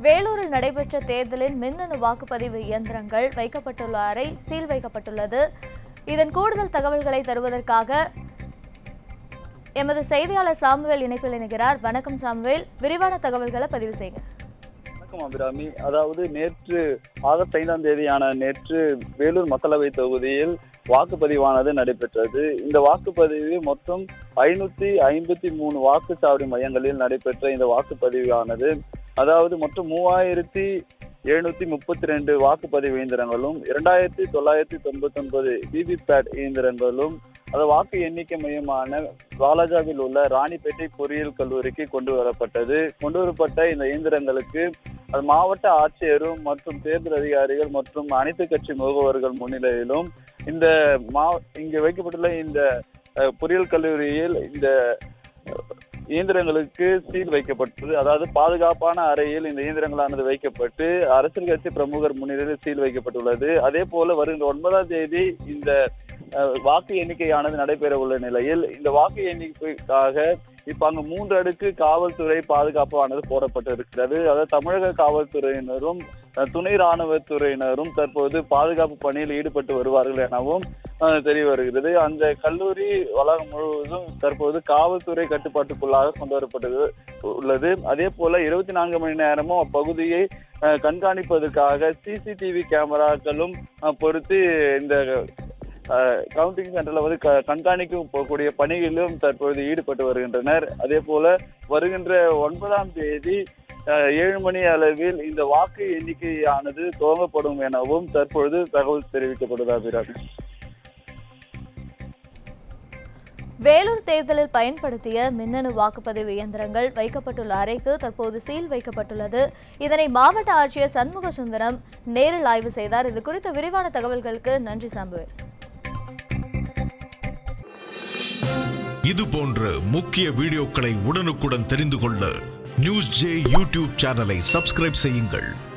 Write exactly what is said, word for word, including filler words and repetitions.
வேலூரில் நடைபெற்ற தேர்தலில் மின்னணு வாக்குப்பதிவு இயந்திரங்கள் வைக்கப்பட்டுள்ள அறை சீல் வைக்கப்பட்டுள்ளது. இதன் கூடுதல் தகவல்களை தருவதற்காக எமது செய்தியாளர் சாமுவேல் இணைப்பில் இணைகிறார். வணக்கம் சாமுவேல், விரிவான தகவல்களை பதிவு செய்யுங்க. வணக்கம் அபிராமி. அதாவது நேற்று ஆகஸ்ட் ஐந்தாம் தேதியான நேற்று வேலூர் மக்களவை தொகுதியில் வாக்குப்பதிவானது நடைபெற்றது. இந்த வாக்குப்பதிவு மொத்தம் ஐநூத்தி ஐம்பத்தி மூணு வாக்குச்சாவடி மையங்களில் நடைபெற்ற இந்த வாக்குப்பதிவானது அதாவது மொத்தம் மூவாயிரத்தி எழுநூத்தி முப்பத்தி ரெண்டு வாக்குப்பதிவு இயந்திரங்களும் இரண்டாயிரத்தி தொள்ளாயிரத்தி தொண்ணூத்தி ஒன்பது விவிபேட் இயந்திரங்களும் அது வாக்கு எண்ணிக்கை மையமான வாலாஜாவில் உள்ள ராணிப்பேட்டை பொறியியல் கல்லூரிக்கு கொண்டு வரப்பட்டது. கொண்டு வரப்பட்ட இந்த இயந்திரங்களுக்கு அது மாவட்ட ஆட்சியரும் மற்றும் தேர்தல் அதிகாரிகள் மற்றும் அனைத்து கட்சி முகவர்கள் முன்னிலையிலும் இந்த மா இங்கு வைக்கப்பட்டுள்ள இந்த பொறியியல் கல்லூரியில் இந்த இயந்திரங்களுக்கு சீல் வைக்கப்பட்டது. அதாவது பாதுகாப்பான அறையில் இந்த இயந்திரங்களானது வைக்கப்பட்டு அரசியல் கட்சி பிரமுகர் முன்னிலையில் சீல் வைக்கப்பட்டுள்ளது. அதே போல வருகின்ற ஒன்பதாம் தேதி இந்த வாக்கு எண்ணிக்கையானது நடைபெற உள்ள நிலையில் இந்த வாக்கு எண்ணிக்கைக்காக இப்ப அங்கு மூன்று அடுக்கு காவல்துறை பாதுகாப்பானது போடப்பட்டிருக்கிறது. அதாவது தமிழக காவல்துறையினரும் துணை ராணுவத்துறையினரும் தற்போது பாதுகாப்பு பணியில் ஈடுபட்டு வருவார்கள் எனவும் தெரிய வருகிறது. அந்த கல்லூரி வளாகம் முழுவதும் தற்போது காவல்துறை கட்டுப்பாட்டுக்குள்ளாக கொண்டு வரப்பட்டு உள்ளது. அதே போல இருபத்தி நான்கு மணி நேரமும் அப்பகுதியை கண்காணிப்பதற்காக சிசிடிவி கேமராக்களும் பொறுத்து இந்த கவுண்டிங் சென்டர்ல வந்து கண்காணிக்கும் போகக்கூடிய பணிகளிலும் தற்பொழுது ஈடுபட்டு வருகின்றனர். அதே போல வருகின்ற ஒன்பதாம் தேதி ஏழு மணி அளவில் இந்த வாக்கு எண்ணிக்கையானது துவங்கப்படும் எனவும் தற்பொழுது தகவல் தெரிவிக்கப்படுகிறது. வேலூர் தேர்தலில் பயன்படுத்திய மின்னணு வாக்குப்பதிவு இயந்திரங்கள் வைக்கப்பட்டுள்ள அறைக்கு தற்போது சீல் வைக்கப்பட்டுள்ளது. இதனை மாவட்ட ஆட்சியர் சண்முக சுந்தரம் நேரில் ஆய்வு செய்தார். இது குறித்த விரிவான தகவல்களுக்கு நன்றி சாம்புவேல். இது போன்ற முக்கிய வீடியோக்களை உடனுக்குடன் தெரிந்து கொள்ள நியூஸ் ஜே யூடியூப் சேனலை சப்ஸ்கிரைப் செய்யுங்கள்.